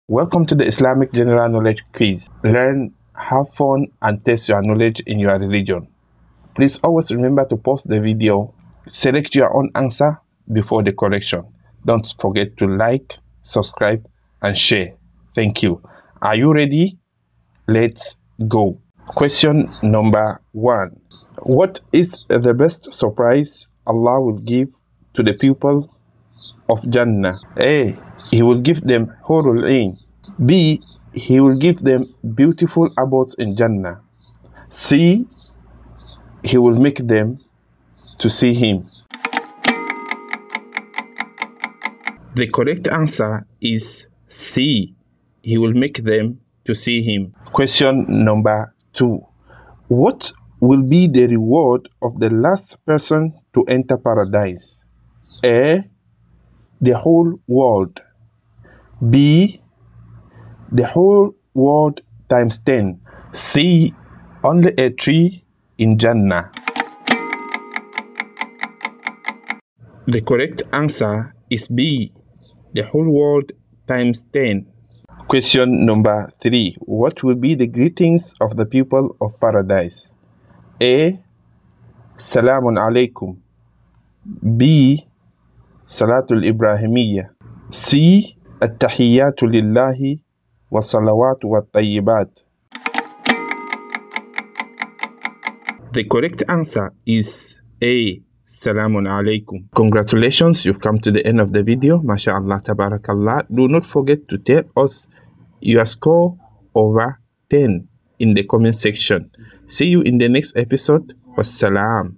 Welcome to the Islamic General Knowledge Quiz. Learn, have fun, and test your knowledge in your religion. Please always remember to pause the video, select your own answer before the correction. Don't forget to like, subscribe, and share. Thank you. Are you ready? Let's go. Question number 1. What is the best surprise Allah will give to the people of Jannah? A. He will give them Hurul Ain. B. He will give them beautiful abodes in Jannah. C. He will make them to see Him. The correct answer is C. He will make them to see Him. Question number 2. What will be the reward of the last person to enter paradise? A. The whole world. B. The whole world times 10. C. Only a tree in Jannah. The correct answer is B. The whole world times 10. Question number 3. What will be the greetings of the people of paradise? A. Salamun alaykum. B. Salatul Ibrahimiyya. C. At-tahiyyatu lillahi wa salawatu wa tayyibat. The correct answer is A. Salamun alaykum. Congratulations, you've come to the end of the video. MashaAllah, tabarakallah. Do not forget to tell us your score over 10 in the comment section. See you in the next episode. Wassalam.